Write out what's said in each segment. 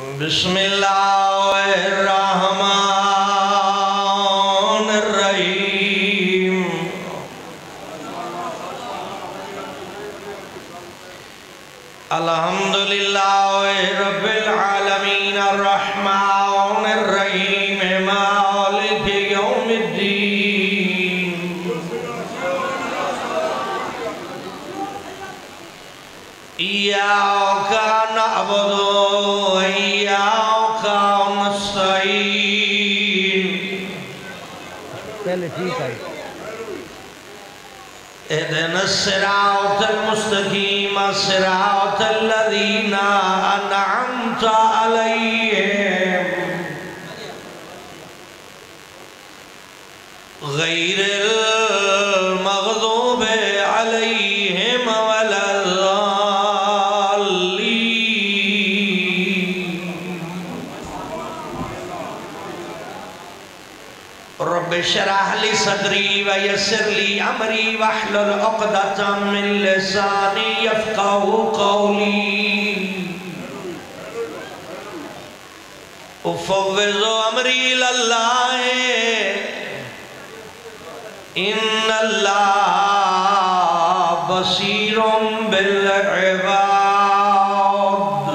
بسم اللہ الرحمن الرحیم الحمدللہ رب العالمین الرحمن الرحیم مالک یوم الدین ایاک نعبد و ایاک نستعین پہلے ٹھیک ہے اهدنا الصراط المستقيم صراط الذين أنعمت عليهم غير المغضوب عليهم ولا الضالين رب اشرح لي صدري ويسر لي امري واحلل عقدة من لساني يفقهوا قولي افوض امري الى الله ان الله بصير بالعباد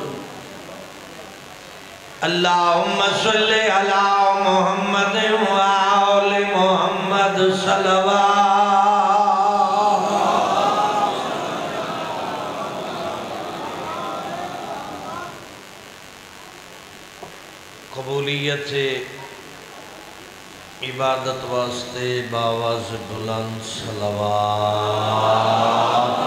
اللهم صل على محمد وآل محمد صلوات قبولیت عبادت واسطے باواز بلند صلوات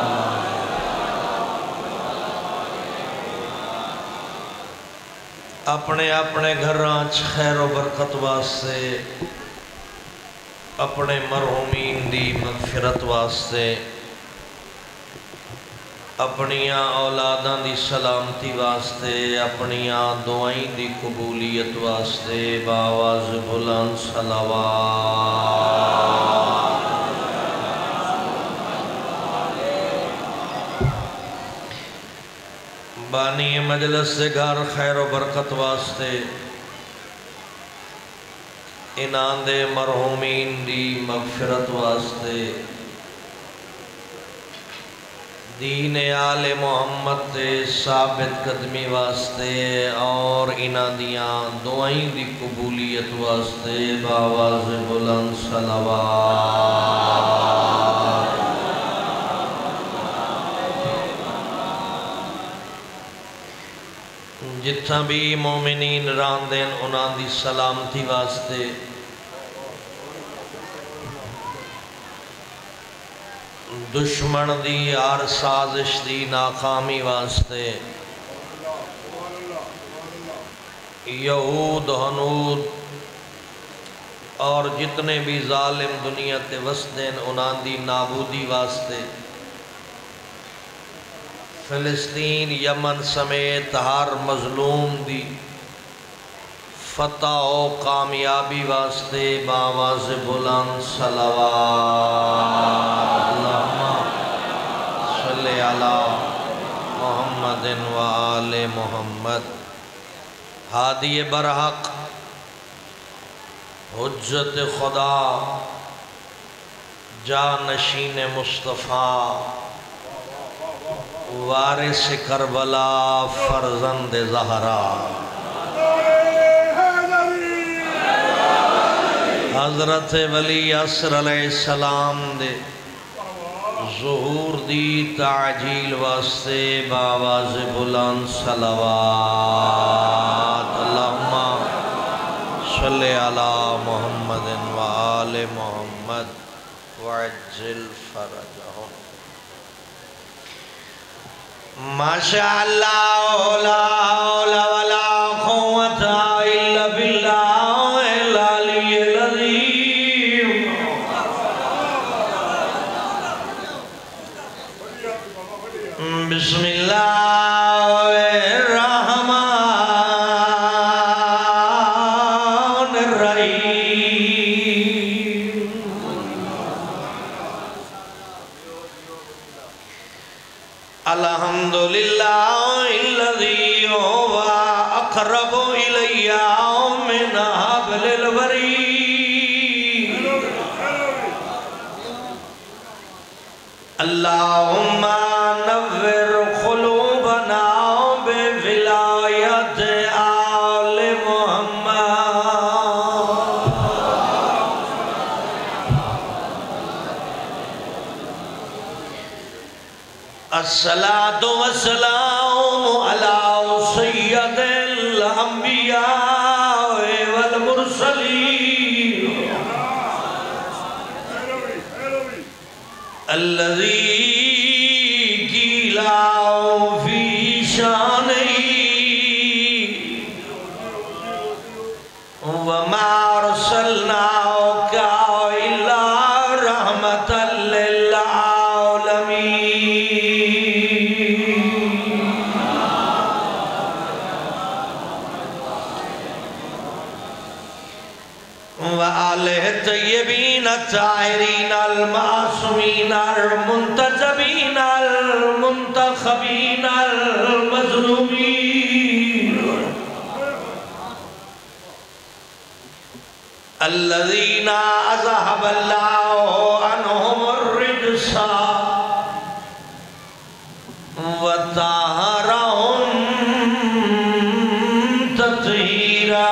اپنے اپنے گھرانچ خیر و برکت واسطے اپنے مرحومین دی مغفرت واسطے اپنیاں اولاداں دی سلامتی واسطے اپنیاں دعائیں دی قبولیت واسطے باواز بلند صلوات بانی مجلس سے گھر خیر و برکت واسطے انہاں دے مرحومین دی مغفرت واسطے دین آل محمد تے ثابت قدمی واسطے اور انہاں دیاں دعائیں دی قبولیت واسطے باواز بلند صلوات جتھاں بھی مومنین راندین انہاں دی سلامتی واسطے دشمن دی ہر سازش دی ناکامی واسطے یہود ہنود اور جتنے بھی ظالم دنیا تے وسدین انہاں دی نابودی واسطے فلسطین یمن سمیت ہر مظلوم دی فتح و کامیابی واسطے باواز بلند صلوات اللہم صلی علی محمد و آل محمد ہادی برحق حجت خدا جانشین مصطفیٰ وارث کربلا فرزند زہرا حضرت ولی عصر علیہ السلام دے ظہور دی تعجیل واسطے باواز بلند صلوات اللہم صلی علی محمد و آل محمد وعجل فرجہم ماشاءاللہ لا حول ولا قوة الا باللہ العلی العظیم بسم اللہ الرحمن الرحیم الحمدللہ الذی هو أقرب إلي من حبل الوريد اللهم نور قلوبنا بولایت آل محمد الصلاة والسلام على سید الانبیاء والمرسلین الذي قيل في شانه وما أرسلناك إلا رحمة للعالمين وآله الطيبين الطاهرين المعصومين المنتجبين المنتخبين المظلومين الذين أذهب الله عنهم الرجس وطهرهم تطهيرا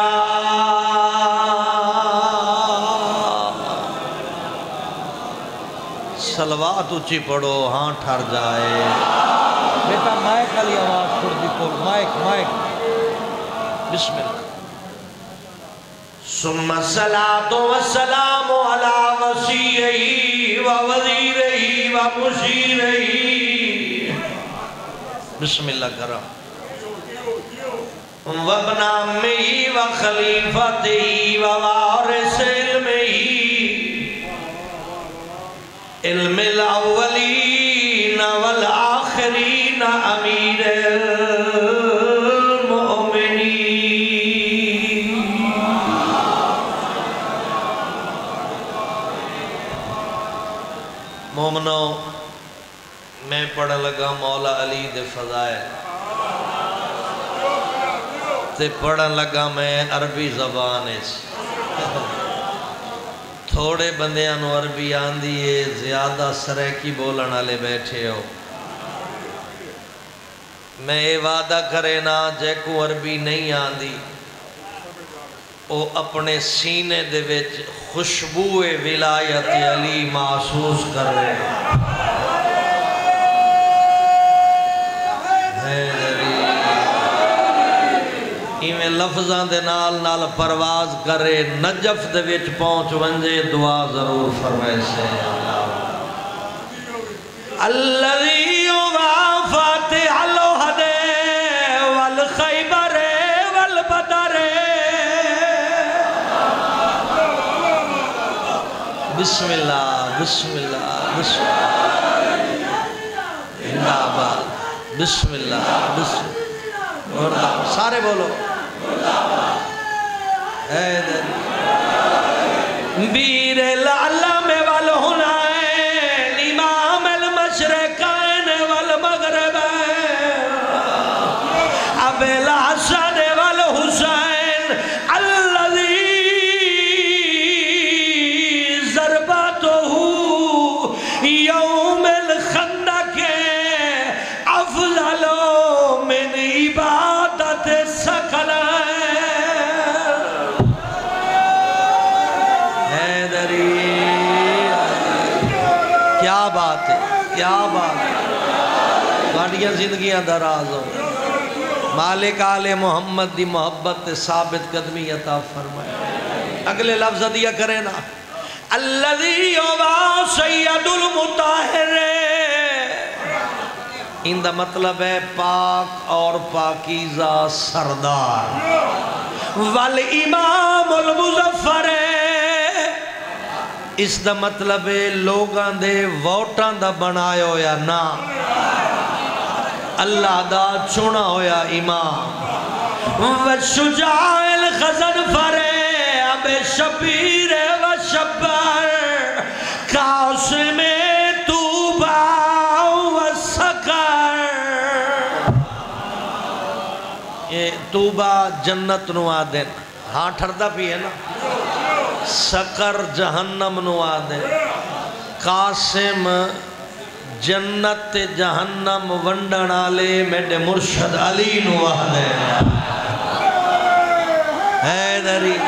صلوات اچھی پڑھو ہاں ٹھر جائے بیٹا مائک علی آواز چھوڑ دی کو مائک بسم اللہ ثم الصلاة والسلام على وصیه ووزیره ومشیره بسم اللہ کرم وابن عمه وخلیفته ووارث علمه علم الاولین والآخرین امیر المؤمنین مومنو میں پڑھا لگا مولا علی دے فضائل تے پڑھا لگا میں عربی زبان تھوڑے بندیاں عربی آندھی ہے زیادہ سریکی بولن والے بیٹھے ہو میں یہ وعدہ کرے نا جے کو عربی نہیں آندھی وہ اپنے سینے دے وچ خوشبو ولایت علی محسوس کر رہے ہیں میں لفظاں دے نال پرواز کرے نجف دے وچ پہنچ ونجے دعا ضرور فرمائے سے الذی وافاتح الوحد والخیبر والبدر بسم اللہ بسم اللہ بسم اللہ بسم اللہ بسم اللہ سارے بولو بیر العلم والہنائن امام المشرقین والمغربین ابی الحسن والحسین الذی ضربتہ یوم الخندق افضل من عبادت سکلہ کیا بات ہے کیا بات ہے تھوڑیاں زندگیاں دراز ہو مالک آل محمد دی محبت ثابت قدمی عطا فرمائے اگلے لفظ دیا کرے نا الذی یوا سید المطاہر ان دا مطلب ہے پاک اور پاکیزہ سردار والامام المظفر اس دا مطلب ہے لوگاں دے ووٹاں دا بنایا ہویا نا اللہ دا چنا ہویا امام والشجاع الغضنفر اب شبیر و شبر قاسم توبہ و سکر توبہ جنت نو آدن ہاں ٹھردہ بھی ہے نا سکر جہنم نو آدن قاسم جنت جہنم ونڈن آلے میڈے مرشد علی نو آدن حیدری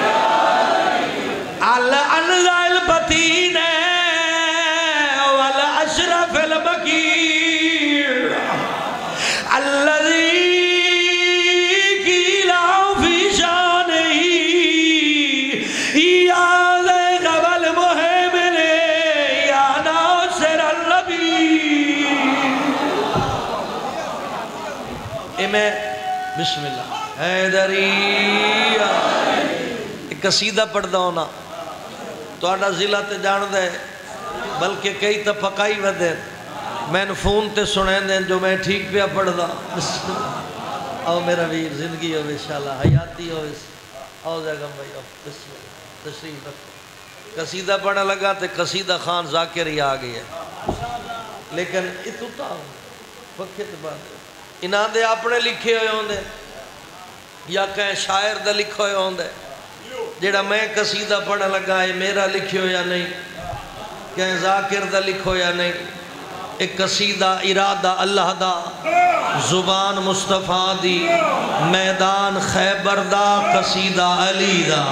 الانزا البتین والاشرف البکیر الذي قيل في شانه يا ذئب المهيمن يا ناصر النبي میں بسم اللہ حیدری ایک قصیدہ پڑھ دا ہونا تو آڈا ضلع تے جان دے بلکہ کئی تا پکائی ودے میں نے فون تے سنیں دیں جو میں ٹھیک پہ پڑھ دا آؤ میرا ویر زندگی ہو انشاءاللہ حیاتی ہو آؤ زیگم بھائی آؤ بسم اللہ تشریف رکھو قصیدہ پڑھنے لگا تے قصیدہ خان ذاکر ہی آگئی ہے لیکن اتوتا ہوں پکے تے بات انہاں دے اپنے لکھے ہوئے ہوں دے یا کہیں شاعر دے لکھے ہوئے ہوں دے جیڑا میں قصیدہ پڑھنے لگا ہے میرا لکھے ہو یا نہیں کہیں ذاکر دا لکھو یا نہیں ایک قصیدہ ارادہ اللہ دا زبان مصطفیٰ دی میدان خیبر دا قصیدہ علی دا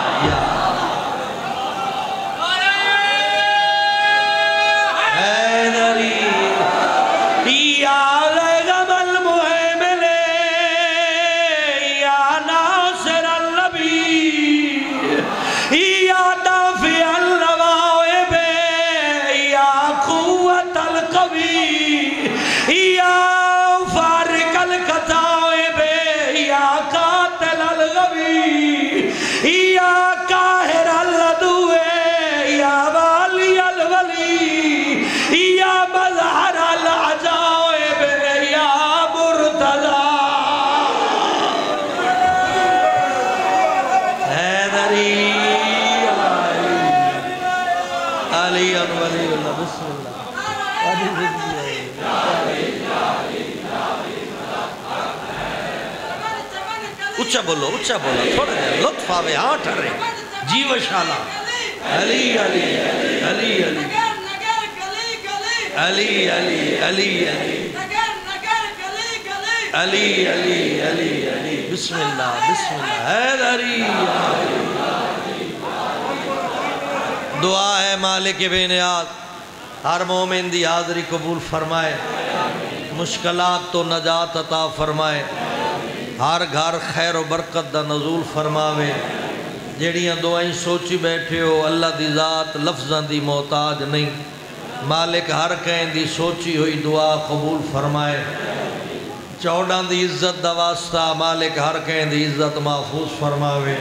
حیدری یا ذئب المهيمن یا ناصر النبی یا دافع النوائب یا قوت القوی یا فارق الکتائب یا قاتل الغوی یا قاہر العدو یا والی الولی یا مظہر العجائب یا مرتضی حیدری علی ولی اللہ بسم اللہ اچھا بولو تھوڑا دیر لطف آوے ہاں ٹھرے جی وشالہ علی علی علی علی علی علی علی علی علی علی علی بسم اللہ حیدری دعا ہے مالک بے نیاز ہر مومن دی حاضری قبول فرمائے مشکلات تو نجات عطا فرمائے ہر گھر خیر و برکت دا نزول فرماوے جیڑیاں دعائیں سوچی بیٹھے ہو اللہ دی ذات لفظاں دی محتاج نہیں مالک ہر کہیں دی سوچی ہوئی دعا قبول فرمائے چوڑاں دی عزت دا واسطہ مالک ہر کہیں دی عزت محفوظ فرماوے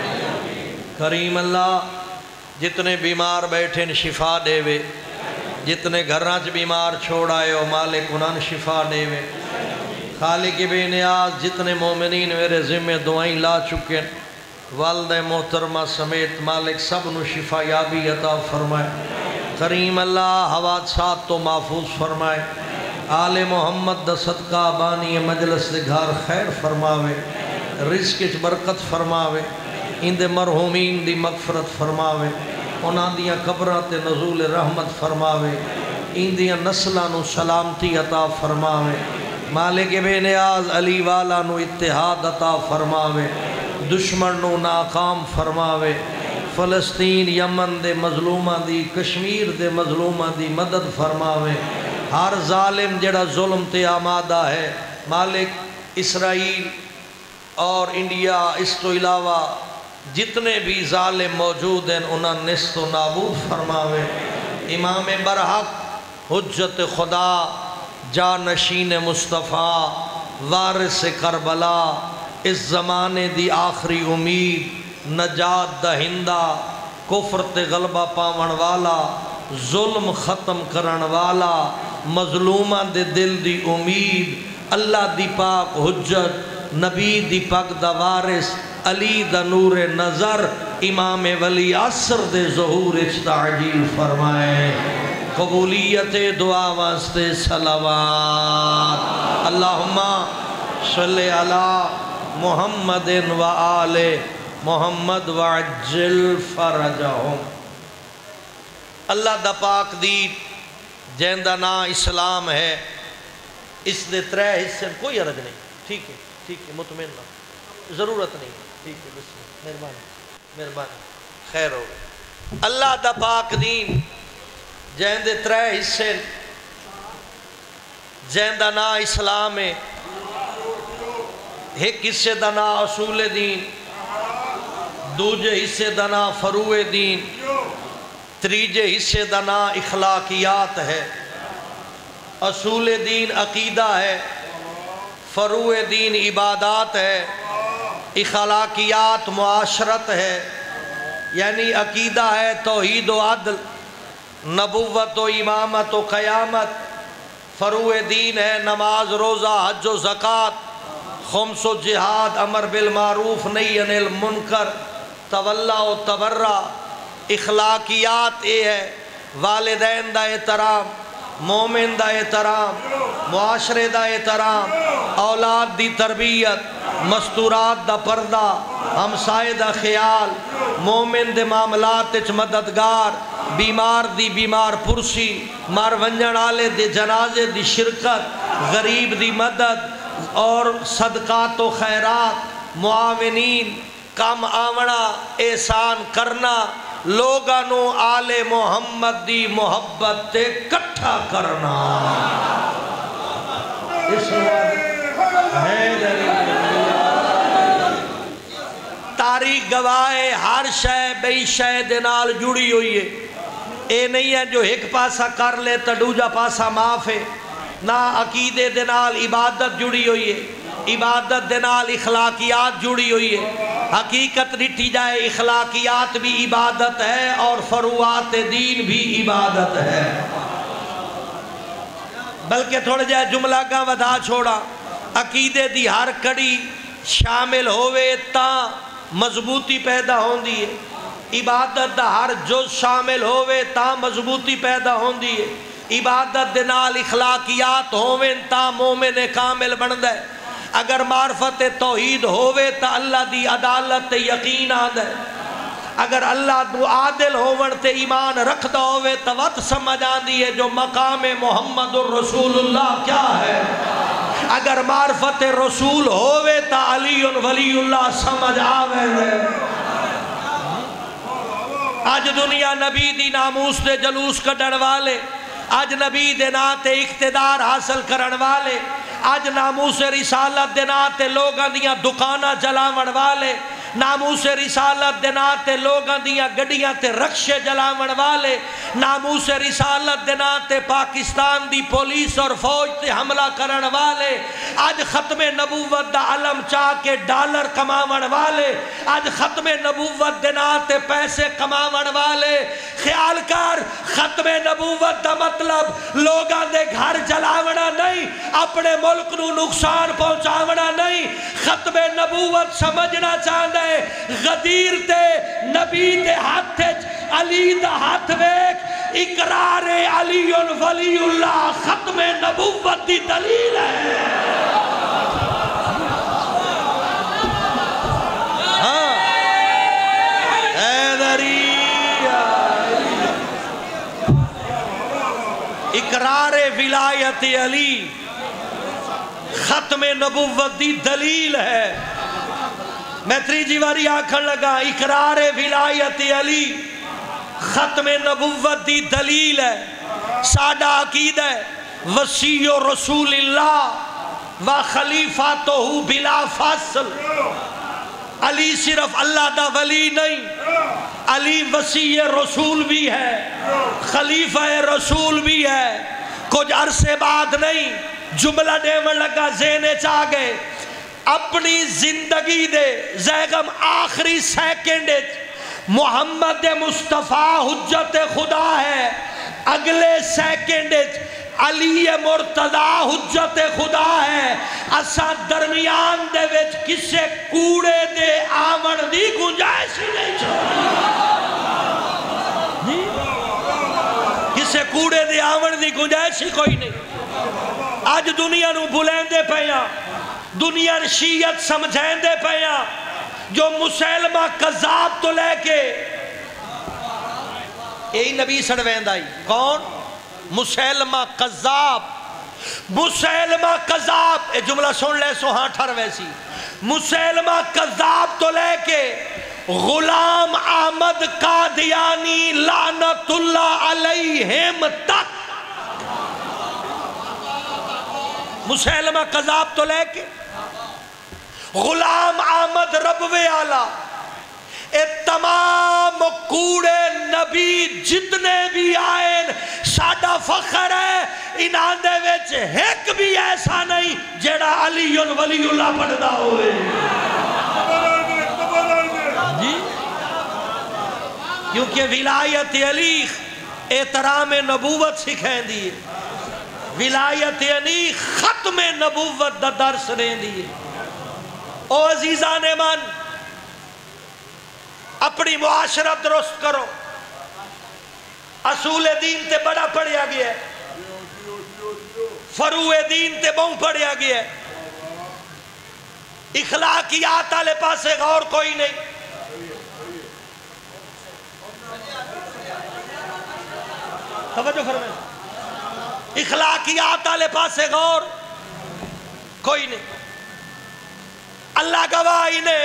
کریم اللہ جتنے بیمار بیٹھے شفا دے وے جتنے گھرانچ بیمار چھوڑ آئے ہو مالک انہاں شفا دے وے خالق بے نیاز جتنے مومنین میرے ذمہ دعائیں لا چکے والد محترمہ سمیت مالک سب نو شفا یابی عطا فرمائے کریم اللہ حوادثات تو محفوظ فرمائے آل محمد دا صدقہ بانی مجلس دے گھر خیر فرماوے رزق اچ برکت فرماوے ان دے مرحومین دی مغفرت فرماوے انہاں دیاں قبراں تے نزول رحمت فرماوے ان دیاں نسلاں نو سلامتی عطا فرماوے مالک بے نیاز علی والا نو اتحاد عطا فرماوے دشمن نو ناکام فرماوے فلسطین یمن دے مظلومہ دی کشمیر دے مظلومہ دی مدد فرماوے ہر ظالم جڑا ظلم تے آمادہ ہے مالک اسرائیل اور انڈیا اس تو علاوہ جتنے بھی ظالم موجود ہیں انہاں نست و نابود فرماوے امام برحق حجت خدا جانشین مصطفیٰ وارث کربلا اس زمانے دی آخری امید نجات دہندہ کفر تے غلبہ پاون والا ظلم ختم کرن والا مظلومہ دے دل دی امید اللہ دی پاک حجت نبی دی پاک دا وارث علی دا نور نظر امام ولی عصر دے ظہور تعجیل فرمائے قبولیت دعا واسطے صلوات اللہم صلی علی محمد و آل محمد وعجل فرجہم۔ اللہ دا پاک دین جہن دا نا اسلام ہے، اس دے ترے حصے کوئی عرض نہیں، ٹھیک ہے مطمئن نہ، ضرورت نہیں، ٹھیک ہے بسم اللہ، مہربانی خیر ہو گئے۔ اللہ دا پاک دین جہن دے ترے حصے، جہن دا نا اسلام ہے، ایک حصے دا نا اصول دین، دوجے حصے دا نا فروع دین، تریجے حصے دا نا اخلاقیات ہے۔ اصول دین عقیدہ ہے، فروع دین عبادات ہے، اخلاقیات معاشرت ہے، یعنی عقیدہ ہے توحید و عدل، نبوت و امامت و قیامت، فروع دین ہے نماز روزہ حج و زکوٰۃ، خمس و جہاد، امر بالمعروف نہی عن المنکر، تولا و تبرع۔ اخلاقیات یہ ہے والدین دا احترام، مومن دا احترام، معاشرے دا احترام، اولاد دی تربیت، مستورات دا پردہ، ہمسائے دا خیال، مومن دے معاملات وچ مددگار، بیمار دی بیمار پرسی، مار ونجن آلے دے جنازے دی شرکت، غریب دی مدد اور صدقات و خیرات، معاونین، کم آونا، احسان کرنا، لوگانو آل محمد دی محبت تے کٹھا کرنا۔ اس تاریخ گواہ ہر شے بئی شے دے نال جڑی ہوئی ہے، اے نہیں ہے جو ایک پاسا کر لے تا دوجا پاسا معاف ہے، نہ عقیدے دے نال عبادت جڑی ہوئی ہے، عبادت دے نال اخلاقیات جڑی ہوئی ہے۔ حقیقت ڈٹھی جائے اخلاقیات بھی عبادت ہے اور فروعات دین بھی عبادت ہے۔ بلکہ تھوڑے جائے جملہ کا ودا چھوڑا، عقیدے دی ہر کڑی شامل ہوئے تا مضبوطی پیدا ہوندی ہے، عبادت دا ہر جز شامل ہوئے تا مضبوطی پیدا ہوندی ہے، عبادت دے نال اخلاقیات ہوئے تا مومن کامل بندہ ہے۔ اگر معرفت توحید ہوئے تا اللہ دی عدالت یقین آد ہے، اگر اللہ دو عادل ہوون تے ایمان رکھ دا ہوئے تا وقت سمجھ آندی ہے جو مقام محمد الرسول اللہ کیا ہے۔ اگر معرفت رسول ہوئے تا علی ولی اللہ سمجھ آوے ہے۔ آج دنیا نبی دی ناموس دے جلوس کڈن والے، آج نبی دے ناتے اقتدار حاصل کرن والے، آج ناموس رسالت دے ناتے لوگاں دیاں دکانہ جلاون والے، ناموس رسالت دے ناتے لوگاں دیاں گڑیاں تے رکشے جلاون والے، ناموس رسالت دے ناتے پاکستان دی پولیس اور فوج تے حملہ کرن والے، آج ختم نبوت دا علم چاہ کے ڈالر کماون والے، آج ختم نبوت دے ناتے پیسے کماون والے۔ خیال کر ختم نبوت دا مطلب لوگاں دے گھر جلاونا نہیں، اپنے ملک نو نقصان پہنچاونا نہیں۔ ختم نبوت سمجھنا چاہتا ہے غدیر تے نبی دے ہاتھ علی دا ہاتھ ویک، اقرار علی ولی اللہ ختم نبوت دی دلیل ہے۔ اقرار ولایت علی ختم نبوت دی دلیل ہے۔ میں تریجی واری آکھن لگا اقرار ولایت علی ختم نبوت دی دلیل ہے۔ ساڈا عقیدہ ہے وصی رسول اللہ و خلیفاتہ بلا فاصل۔ علی صرف اللہ دا ولی نہیں، علی وصی رسول بھی ہے، خلیفہ رسول بھی ہے۔ کچھ عرصے بعد نہیں، جملہ دیون لگا ذہن چاہ گئے، اپنی زندگی دے زیغم آخری سیکنڈ محمد مصطفیٰ حجت خدا ہے، اگلے سیکنڈ علی مرتضیٰ حجت خدا ہے۔ اسا درمیان دے وچ کسے کوڑے دے آمن دی گنجائش ہی نہیں کسے کوڑے دے آمن دی گنجائش ہی کوئی نہیں۔ آج دنیا نو بلین دے پہیاں دنیا شیعت سمجھائیں دے پہیا جو مسلمہ قذاب تو لے کے یہی نبی سڑوین دائی کون؟ مسلمہ قذاب مسلمہ قذاب، اے جملہ سن لے سو ہاں ٹھر ویسی، مسلمہ قذاب تو لے کے غلام احمد قادیانی لعنت اللہ علیہم تک، مسلمہ قذاب تو لے کے غلام احمد ربوے آلہ، اے تمام کوڑے نبی جتنے بھی آئین ساڑھا فخر ہے، انہاں دے ویچ ایک بھی ایسا نہیں جیڑا علی ولی اللہ پڑھدا ہوئے جی، کیونکہ ولایت علی احترام نبوت سکھیں دیئے، ولایت علی ختم نبوت دا درس رہیں دیئے۔ او عزیزان من، اپنی معاشرت درست کرو، اصول دین تے بڑا پڑھیا گیا ہے، فروع دین تے بہن پڑھیا گیا ہے، اخلاقیات آلے پاسے غور کوئی نہیں، توجہ فرمائیں، اخلاقیات آلے پاسے غور کوئی نہیں، اللہ گواہی نے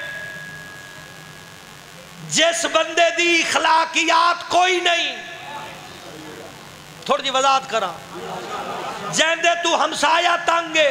جس بندے دی اخلاقیات کوئی نہیں، تھوڑی جی وضاحت کرا، جیندے تو ہمسایہ تنگے،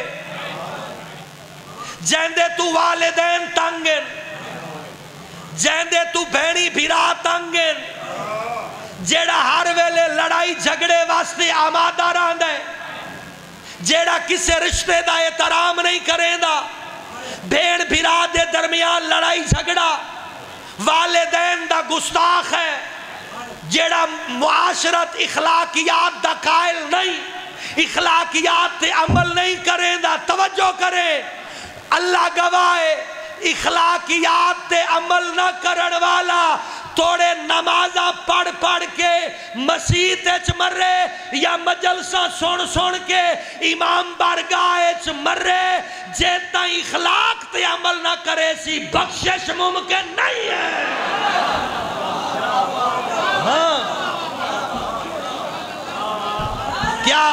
جیندے تو والدین تنگن، جیندے تو بہنی بھیرا تنگن، جیڑا ہر ویلے لڑائی جھگڑے واسطے آمادہ رہندا ہے، جیڑا کسے رشتے دا احترام نہیں کریں دا، بھیڑ بھیرا دے درمیان لڑائی جھگڑا، والدین دا گستاخ ہے، جیڑا معاشرت اخلاقیات دا قائل نہیں، اخلاقیات تے عمل نہیں کریں دا، توجہ کریں، اللہ گواہ اخلاقیات تے عمل نہ کرن والا توڑے نمازہ پڑھ پڑھ کے مسیح اچ مرے یا مجلسہ سن سن کے امام بارگاہ اچ مرے، جیتا اخلاق تے عمل نہ کرے سی بخشش ممکن نہیں ہے۔ ہاں کیا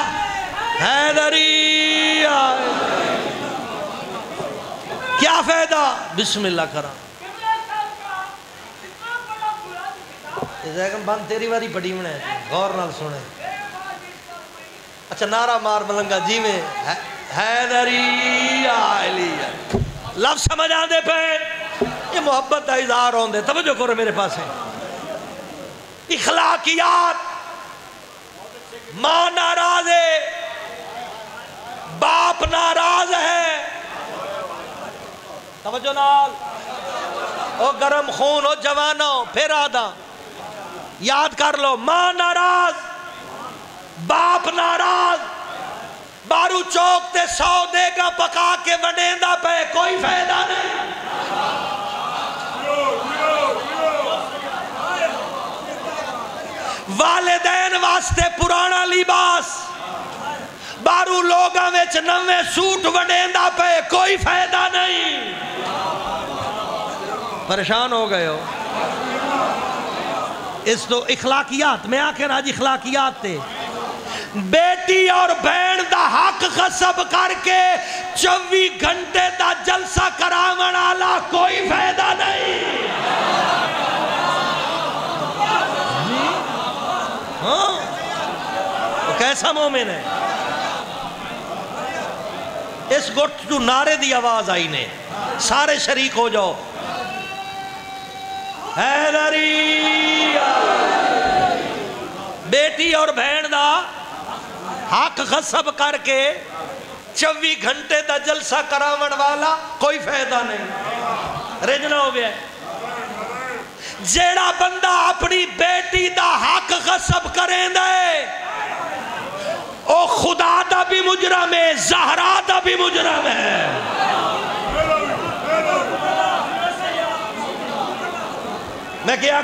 حیدری آئے، کیا فائدہ؟ بسم اللہ کرا زیگم بند تیری واری پڑی منے غور نال سنے، اچھا نعرہ مار ملنگا جی میں حیدری آئلی، لفظ سمجھ آن دے پہ یہ محبت دا اظہار ہون دے، توجہ کرو میرے پاس ہے، اخلاقیات، ماں ناراض ہے، باپ ناراض ہے، توجہ نال، او گرم خون او جوانوں پھر آدھا یاد کر لو، ماں ناراض، باپ ناراض، بارو چوک تے 100 دے گا پکا کے وڈیندہ پہ کوئی فائدہ نہیں، والدین واسطے پرانا لباس بارو لوگاں وچ نوے سوٹ وڈیندہ پہ کوئی فائدہ نہیں، پریشان ہو گئے ہو، اس تو اخلاقیات میں آکھیں آج اخلاقیات تے بیٹی اور بہن دا حق غصب کر کے 24 گھنٹے دا جلسہ کراون آلا کوئی فائدہ نہیں، ہاں وہ کیسا مومن ہے؟ اس گھٹ جو نعرے دی آواز آئی نے سارے شریک ہو جاؤ، حیدری بیٹی اور بہن دا حق غصب کر کے 24 گھنٹے دا جلسہ کراون والا کوئی فائدہ نہیں، رجنا ہو گیا ہے، جیڑا بندہ اپنی بیٹی دا حق غصب کریں دے او خدا دا بھی مجرم ہے، زہرا دا بھی مجرم ہے، میں کیا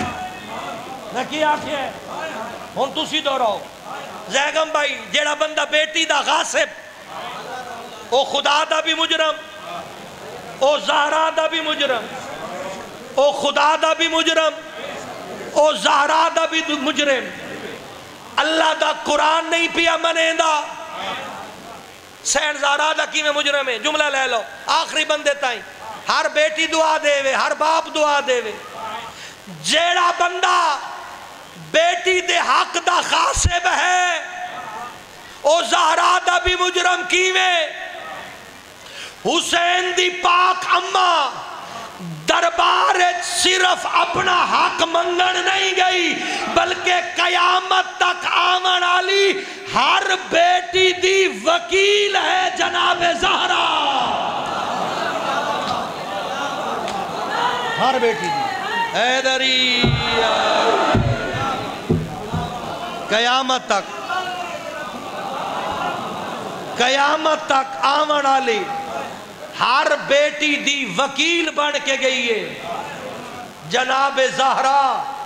ہون تسی دو رہو، زیگم بھائی جیڑا بندہ بیٹی دا غاصب او خدا دا بھی مجرم، او زہرا دا بھی مجرم، او خدا دا بھی مجرم، او زہرا دا بھی مجرم، اللہ دا قرآن نہیں پیا منے دا، سین زہرا دا کی میں مجرم ہے، جملہ لے لو آخری بندے تائیں، ہر بیٹی دعا دے وے، ہر باپ دعا دے وے، جیڑا بندہ بیٹی دے حق دا خاسب ہے او زہرا دا بھی مجرم کیویں، حسین دی پاک اماں دربار صرف اپنا حق منگن نہیں گئی بلکہ قیامت تک آمن والی ہر بیٹی دی وکیل ہے جناب زہرا، ہر بیٹی دی حیدری قیامت تک آمن والی ہر بیٹی دی وکیل بن کے گئی ہے جناب زہرا،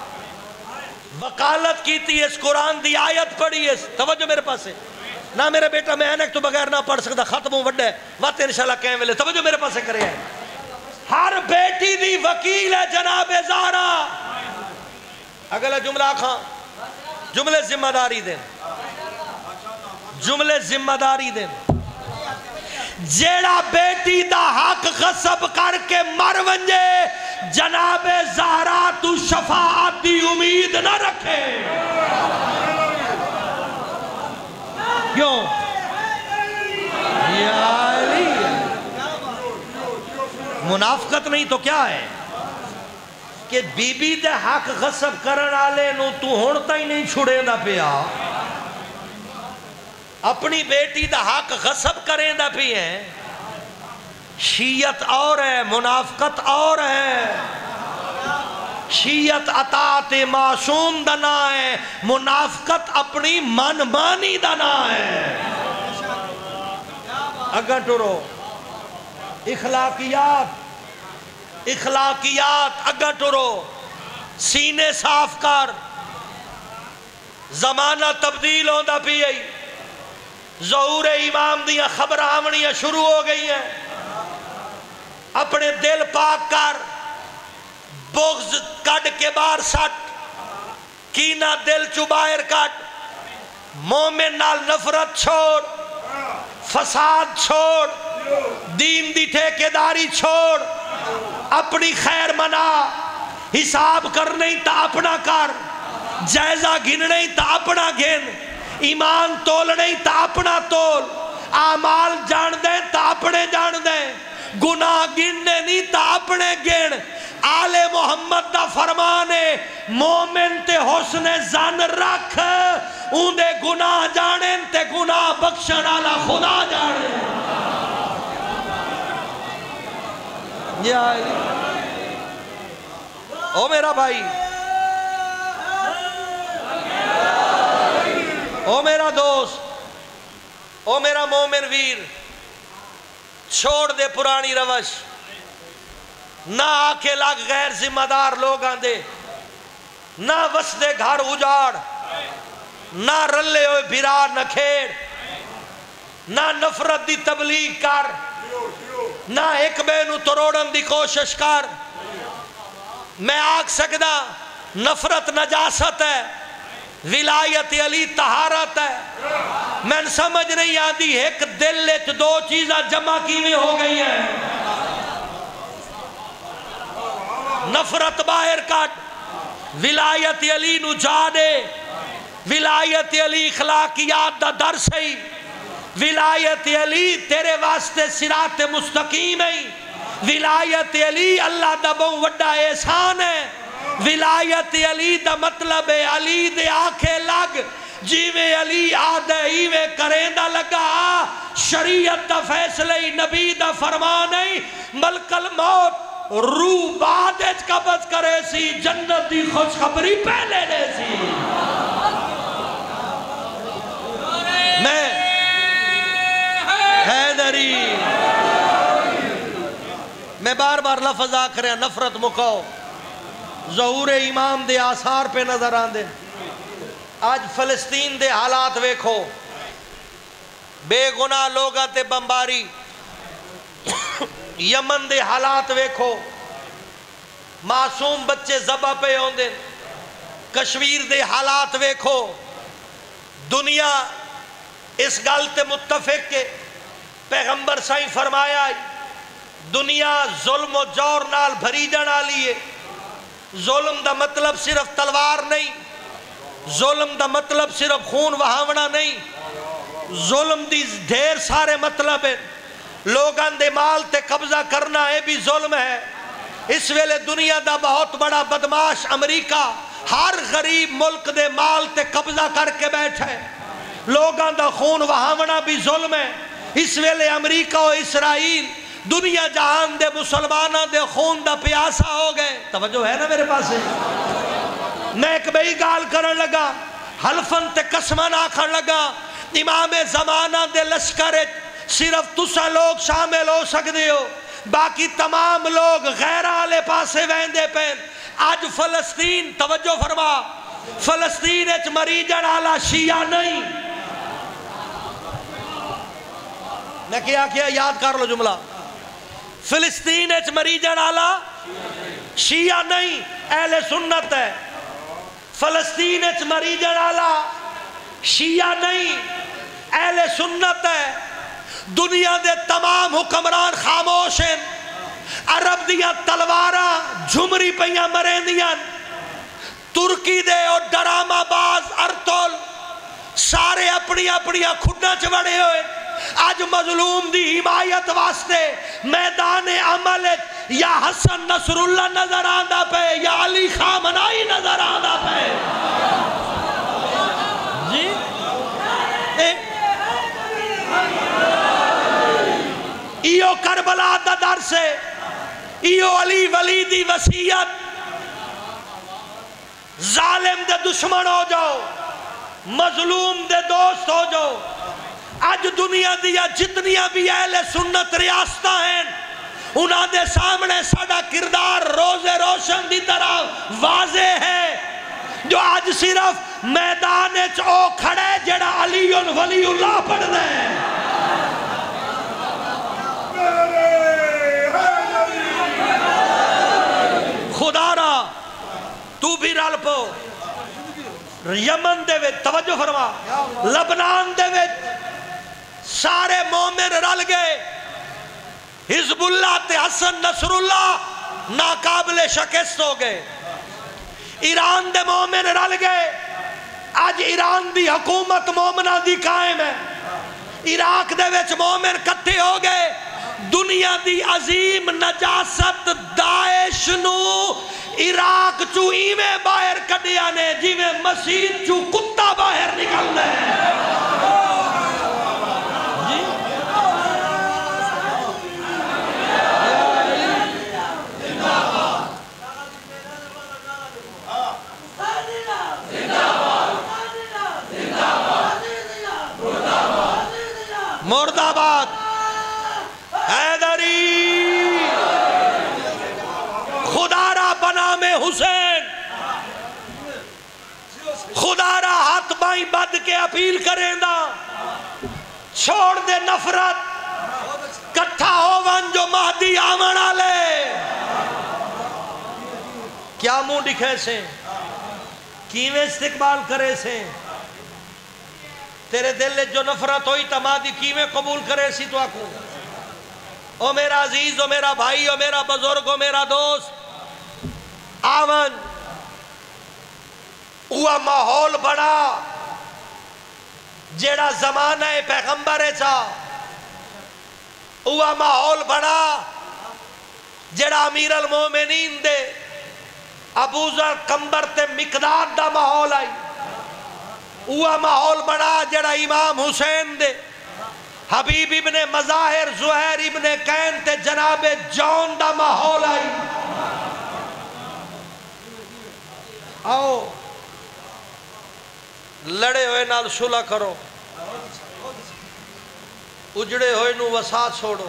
وکالت کی تھی، اس قرآن دی آیت پڑھی ہے، توجہ میرے پاس ہے نہ میرے بیٹا میں اینک تو بغیر نہ پڑھ سکتا، ختموں وڈے وقت انشاءاللہ کہیں ویلے، توجہ میرے پاس ہے کرے ہیں، ہر بیٹی دی وکیل ہے جناب زہرا۔ اگلا جملہ آکھاں، جملے ذمہ داری دیں، جملے ذمہ داری دیں، جیڑا بیٹی دا حق غصب کر کے مر ونجے جناب زہرا تو شفاعت دی امید نہ رکھے، کیوں؟ یا علی منافقت نہیں تو کیا ہے کہ بی بی دے حق غصب کرن آلے نو تو ہونتا ہی نہیں چھوڑے دا پیا، اپنی بیٹی دا حق غصب کریں دا بھی ہیں، شیعت اور ہے منافقت اور ہے، شیعت اطاعت معصوم دا نا ہے، منافقت اپنی من مانی دا نا ہے۔ اگر ٹرو اخلاقیات اگر ٹرو سینے صاف کر، زمانہ تبدیل ہوندہ بھی ہے، ظہور امام دیاں خبر آمنیاں شروع ہو گئی ہیں، اپنے دل پاک کر، بغض کٹ کے بار سٹ، کینہ دل چو باہر کٹ، مومن نال نفرت چھوڑ، فساد چھوڑ، دین دی ٹھیکیداری چھوڑ، اپنی خیر منا، حساب کر نہیں تا اپنا کر، جائزہ گن نہیں تا اپنا گن، ایمان تول نہیں تا اپنا تول، اعمال جان دیں تا اپنے جان دیں، گناہ گننے نہیں تا اپنے گن، آل محمد دا فرمانے مومن تے حسن زن رکھ، اون دے گناہ جانیں تے گناہ بخشن آلا خدا جانیں۔ یا او میرا بھائی، او میرا دوست، او میرا مومن ویر، چھوڑ دے پرانی روش، نہ آکے لگ غیر ذمہ دار لوگ آندے، نہ وسدے گھر اجاڑ، نہ رلے ہوئے بھرا نہ کھیڑ، نہ نفرت دی تبلیغ کر، نہ ایک بینو تروڑن دی کوشش کر۔ میں آگ سکدا نفرت نجاست ہے، ولایت علی طہارت ہے، میں سمجھ نہیں آدھی ایک دل لیت دو چیزاں جمع کی میں ہو گئی ہیں، نفرت باہر کٹ، ولایت علی نو جانے، ولایت علی اخلاقیات دا درس ہے، ولایت علی تیرے واسطے صراط مستقیم ہے، ولایت علی اللہ دا بہت وڈا احسان ہے، ولایت علی دا مطلب ہے علی دے آنکھیں لگ، جیویں علی آدھے ہیویں کریں دا لگا، شریعت دا فیصلہ نبی دا فرمان ہے، ملک الموت روح بعدج قبض کرے سی، جنت دی خوشخبری پہلے لے سی۔ میں حیدری میں بار بار لفظ آکھ رہا نفرت مکاؤ، ظہور امام دے آثار پہ نظر آن دے، آج فلسطین دے حالات ویکھو، بے گناہ لوگاں تے بمباری یمن دے حالات ویکھو معصوم بچے ذبح پہ ہوندے کشمیر دے حالات ویکھو دنیا اس گل تے متفق کے پیغمبر سائیں فرمایا دنیا ظلم و جور نال بھری جانا لیے ظلم دا مطلب صرف تلوار نہیں ظلم دا مطلب صرف خون وہاونا نہیں ظلم دی ڈھیر سارے مطلب ہیں لوگاں دے مال تے قبضہ کرنا ہے بھی ظلم ہے اس ویلے دنیا دا بہت بڑا بدماش امریکہ ہر غریب ملک دے مال تے قبضہ کر کے بیٹھا ہے لوگاں دا خون وہاونا بھی ظلم ہے اس ویلے امریکہ و اسرائیل دنیا جہان دے مسلمانہ دے خون دا پیاسا ہو گئے توجہ ہے نا میرے پاس میں ایک بئی گال کرن لگا حلفن تے قسمن آکھن لگا امام زمانہ دے لشکر صرف تسا لوگ شامل ہو سکتے ہو باقی تمام لوگ غیر آلے پاسے ویندے پین آج فلسطین توجہ فرما فلسطین اچ مریجن آلہ شیعہ نہیں میں کیا یاد کر لو جملہ فلسطین اچ مریجن آلہ شیعہ نہیں اہل سنت ہے فلسطین اچ مریجن آلہ شیعہ نہیں اہل سنت ہے دنیا دے تمام حکمران خاموش ہیں عرب دیاں تلوارہ جھمری پیاں مرین دیاں ترکی دے اور ڈرامہ باز ارطول سارے اپنی کھڑنا چوڑے ہوئے آج مظلوم دی حمایت واسطے میدان عمل یا حسن نصر اللہ نظر آندہ پہ یا علی خامنائی نظر آندہ پہ جی ایو کربلا دا در سے ایو علی ولی دی وسیعت ظالم دے دشمن ہو جاؤ مظلوم دے دوست ہو جاؤ آج دنیا دیا جتنیاں بھی اہل سنت ریاستہ ہیں انہاں دے سامنے ساڑا کردار روز روشن دی طرح واضح ہے جو آج صرف میدان او کھڑے جڑا علی ولی اللہ پڑھ دے خدا را تو بھی رل پو یمن دے وچ توجہ فرما لبنان دے وچ سارے مومن رل گئے حزب اللہ تے حسن نصر اللہ ناقابل شکست ہو گئے ایران دے مومن رل گئے آج ایران دی حکومت مومنہ دی قائم ہے عراق دے وچ مومن کٹھے ہو گئے دنیا دی عظیم نجاست داعش نو عراق چو ایویں باہر کڈیا نے جیویں مسجد چو کتا باہر نکلنا ہے مرد آباد حیدری خدا را بنام حسین خدا را ہاتھ بائیں بد کے اپیل کریں دا چھوڑ دے نفرت کٹھا ہوون جو مہدی آمنا لے کیا منہ دکھے سے کیویں استقبال کرے سے تیرے دل جو نفرت ہوئی تا مہدی کیویں قبول کرے سی تو آکھوں او میرا عزیز او میرا بھائی او میرا بزرگ او میرا دوست آون ہوا ماحول بڑا جیڑا زمانہ پیغمبر چا ہوا ماحول بڑا جیڑا امیر المومنین دے ابو ذر کمبر تے مقداد دا ماحول آئی ہوا ماحول بڑا جڑا امام حسین دے حبیب ابن مظاہر زہیر ابن قین تے جناب جون دا ماحول آئی آؤ لڑے ہوئے نال صلح کرو اجڑے ہوئے نو وسا چھوڑو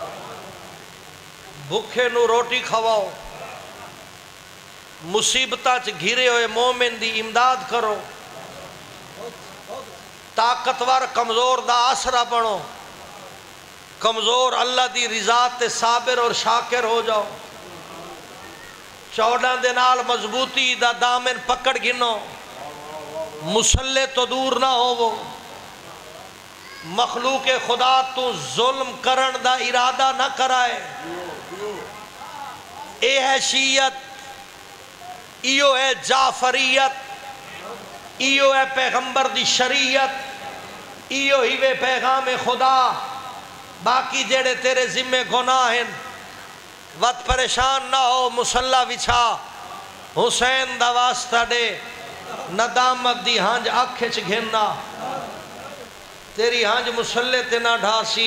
بھوکے نو روٹی کھواؤ مصیبتہ چ گھرے ہوئے مومن دی امداد کرو طاقتور کمزور دا آسرا بنو، کمزور اللہ دی رضا تے صابر اور شاکر ہو جاؤ، 14 دے نال مضبوطی دا دامن پکڑ گنو، مسلح تو دور نہ ہو، وہ مخلوق خدا تو ظلم کرن دا ارادہ نہ کرائے، اے ہے شیعت، ایو ہے جعفریت، ایو ہے پیغمبر دی شریعت، ایو ہی وے پیغام خدا، باقی جڑے تیرے ذمہ گناہ ہیں وقت پریشان نہ ہو، مسلح وچھا، حسین دا واسطہ دے، ندامت دی ہانج آنکھیں گھننا، تیری ہانج مسلح تے نہ ڈھاسی،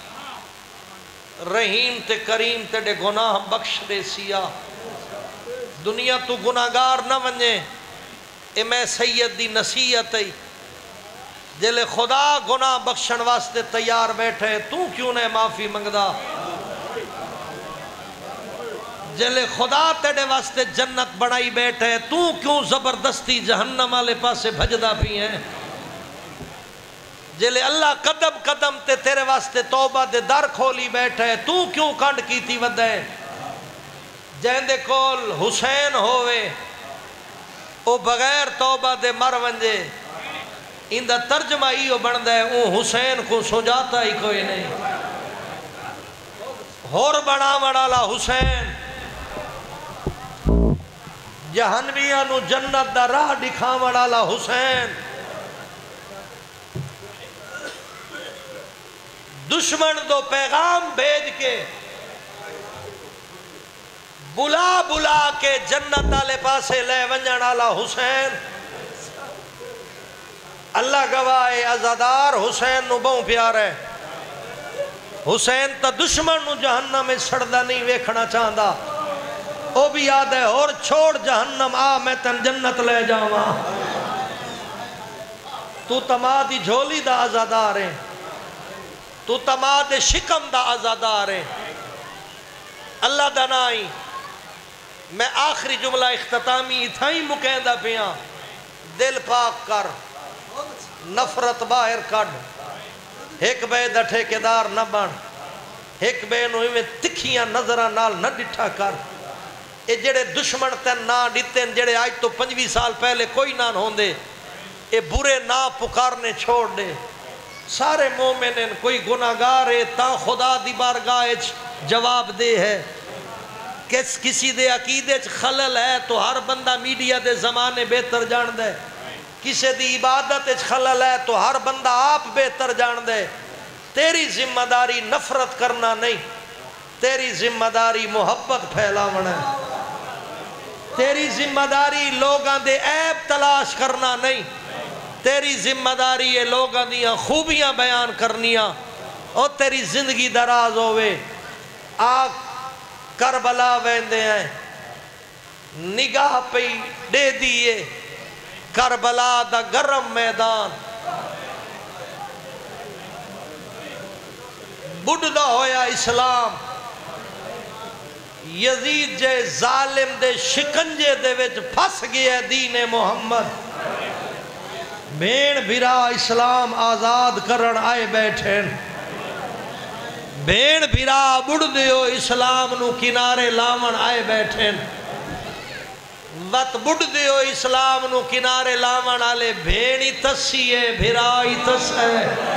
رحیم تے کریم تے دے گناہ بخش دے سیا، دنیا تو گناہگار نہ ونجے، اے میں سید دی نصیحت ہے، جلے خدا گناہ بخشن واسطے تیار بیٹھے، تو کیوں نے معافی منگدا؟ جلے خدا تیرے واسطے جنت بڑھائی بیٹھے، تو کیوں زبردستی جہنم والے پاسے بھجدا بھی ہیں؟ جلے اللہ قدم قدم تے تیرے واسطے توبہ دے در کھولی بیٹھے، تو کیوں کنڈ کیتی ودے؟ جہندے کول حسین ہوئے او بغیر توبہ دے مر ونجے، اندہ ترجمہ ایو بندہ ہے، او حسین کو سجاتا ہی کوئی نہیں، ہور بڑا مڑالا حسین، جہنمیاں نو جنت دا راہ دکھا مڑالا حسین، دشمن دو پیغام بھیج کے بلا بلا کے جنت والے پاسے لے ونجن والا حسین، اللہ گواہ عزادار حسین نو بہوں پیار ہے، حسین تا دشمن نو جہنم میں سڑدا نہیں ویکھنا چاہندا، او بھی یاد ہے اور چھوڑ جہنم آ میں تن جنت لے جاواں، تو تما دی جھولی دا عزادار ہے، تو تما دے شکم دا عزادار ہے، اللہ دا نائی، میں آخری جملہ اختتامی اتھائی مکیندہ پیاں، دل پاک کر، نفرت باہر کڑ، ایک بے دا ٹھیکیدار نہ بن، ایک بے نوئی میں تکھیاں نظرہ نال نہ ڈٹھا کر، اے جڑے دشمن تین نہ ڈٹھیں، جڑے آج تو 25 سال پہلے کوئی نہ ہوندے، اے برے نہ پکارنے چھوڑ دے، سارے مومنین کوئی گناہگار ہے تا خدا دی بارگاہ جواب دے ہے، کسی دے عقیدے خلل ہے تو ہر بندہ میڈیا دے زمانے بہتر جان دے، کسی دی عبادت خلل ہے تو ہر بندہ آپ بہتر جان دے، تیری ذمہ داری نفرت کرنا نہیں، تیری ذمہ داری محبت پھیلاونا ہے، تیری ذمہ داری لوگاں دے عیب تلاش کرنا نہیں، تیری ذمہ داری یہ لوگاں دیاں خوبیاں بیان کرنیاں، اور تیری زندگی دراز ہوئے، آگ کربلا ویندے ہیں، نگاہ پہ دے دیئے، کربلا دا گرم میدان، بڑھدا ہویا اسلام، یزید جے ظالم دے شکنجے دے وچ پھس گیا دین محمد، بین بھرا اسلام آزاد کرن آئے بیٹھیں، بین بھرا بڑھ دیو اسلام نو کنارے لاون آئے بیٹھیں، وط بڑھ دیو اسلام نو کنارے لاون آلے بھینی تسیے بھرائی تسے،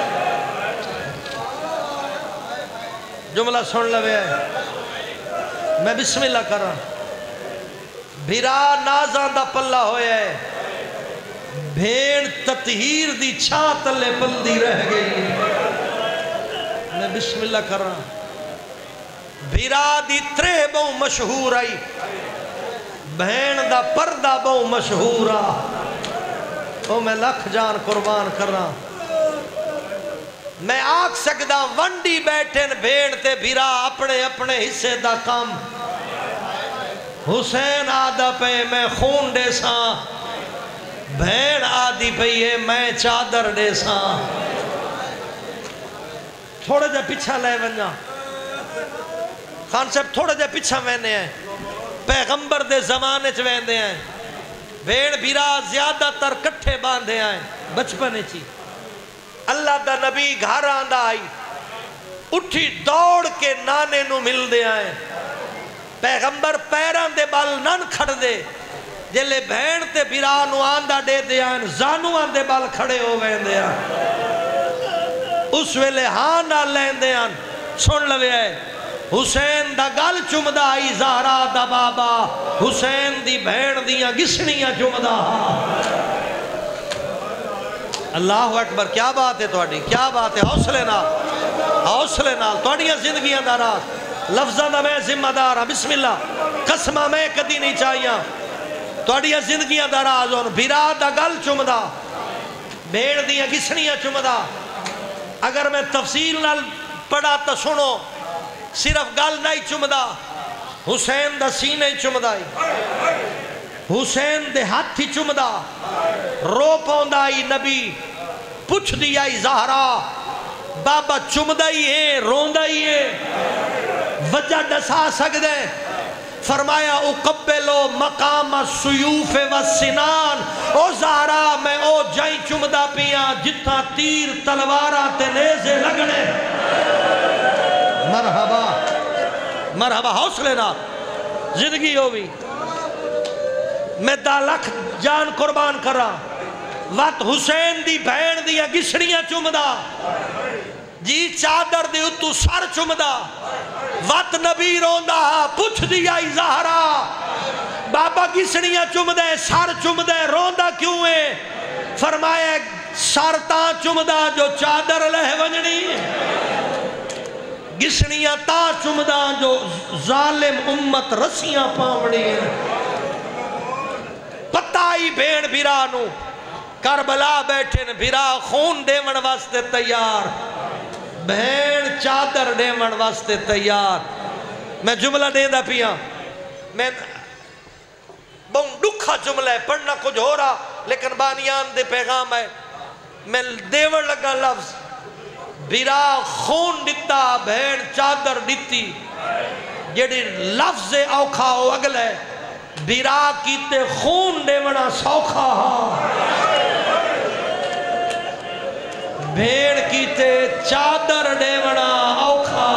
جملہ سن لوے ہے، میں بسم اللہ کر رہا ہوں، بھرا نازاں دا پلہ ہویا ہے، بھین تطہیر دی چھات لے بندی رہ گئی، میں بسم اللہ کر رہا ہوں، بھیرا دی ترے بہو مشہور آئی، بہن دا پردہ بہو مشہور آ، او میں لکھ جان قربان کر رہا ہوں، میں آگ سکدا ونڈی بیٹھن بھین تے بھیرا اپنے اپنے حصے دا کام، حسین آدھا پہ میں خون دے ساں، بہن آدھی پہ میں چادر دے ساں، تھوڑا جا پیچھا لے ونجا، خان صاحب تھوڑا جا پیچھا وینے ہیں، پیغمبر دے زمانے چ ویندے ہیں، بھیڑ بھیرا زیادہ تر کٹھے باندھے ہیں، بچپنے چی، اللہ دا نبی گھر آندا آئی اٹھی دوڑ کے نانے نو مل دے آئے پیغمبر پیران دے بال نن کھڑ دے جلے بہن تے بیرانو آندہ دے دے آئے زانو آندے بال کھڑے ہو گئے دے آئے اس ویلے ہاں نہ لین دے آئے سن لوے آئے حسین دا گل چمدہ آئی زہرا دا بابا حسین دی بہن دیاں گسنیاں چمدہ اللہ اکبر کیا بات ہے توڑی کیا بات ہے حوصلے نال توڑیاں زندگیاں دارات لفظاں دا میں ذمہ دار ہاں بسم اللہ قسمہ میں کدی نہیں چاہیاں توڑیاں زندگیاں داراز اور بھیرا دا گل چمدہ بھیڑ دیاں گسنیاں چمدہ اگر میں تفصیل نال پڑھا تو سنو صرف گل نہیں چمدہ حسین دا سینے چمدہ حسین دے ہاتھی چمدہ رو پوندا ہی نبی پوچھ دیا ہی زہرا بابا چمدہ ہی ہے روندہ ہی ہے وجہ ڈسا سکدے فرمایا اقبلو مقام السیوف والسنان او زہرا میں او جائیں چمدہ پیاں جتنا تیر تلوارہ تے نیزے لگنے مرحبا مرحبا حوصلے نا زندگی ہوئی میں دا لکھ جان قربان کر رہا وقت حسین دی بہن دیا گسڑیاں چمدہ جی چادر دی اتو سر چمدہ وقت نبی روندہ پوچھ دیا ای زہرا بابا گسڑیاں چمدہ سر چمدہ روندہ کیوں ہے فرمایا سر تاں چمدہ جو چادر لہ ونجنی گسڑیاں تاں چمدہ جو ظالم امت رسیاں پاوڑی ہیں پتائی بھیڑ بھیرانو کربلا بیٹھن بھیرا خون دیون واسطے تیار بھیڑ چادر دیون واسطے تیار میں جملہ دیندہ پیا میں بہن دکھا جملہ ہے پڑھنا کچھ ہو رہا لیکن بانیان دے پیغام ہے میں دیون لگا لفظ بھیرا خون دیتا بھیڑ چادر دیتی جیڑی لفظ اوکھا ہو اگل ہے بھیرا کیتے خون دیونا سوکھا بھیڑ کیتے چادر دیونا اوکھا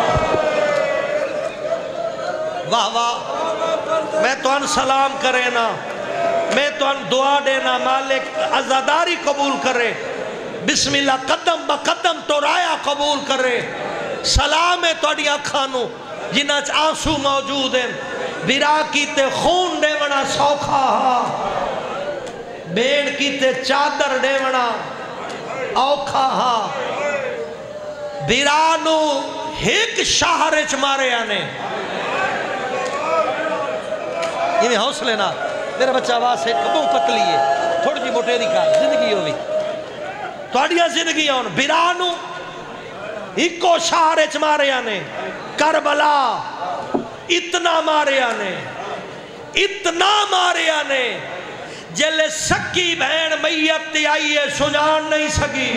واہ واہ میں تو ان سلام کرے نا میں تو ان دعا دینا مالک عزاداری قبول کرے بسم اللہ قدم با قدم تو رایا قبول کرے سلام ہے تو اڈیاں کھانو جنہاں آنسو موجود ہیں بیرا کیتے خون دیونا سوکھا بیڑ کیتے چادر دیونا اوکھا بیرانو ایک شہرچ مارے آنے یہ حوصلے نا میرا بچہ آواز سے کبوں پتلی ہے تھوڑی جی موٹے دکھا زندگی ہوئی توڑیاں زندگی ہون بیرانو ایکو شہرچ مارے آنے کربلا اتنا مارے آنے جلے سکی بہن میت تی آئیے سجان نہیں سکی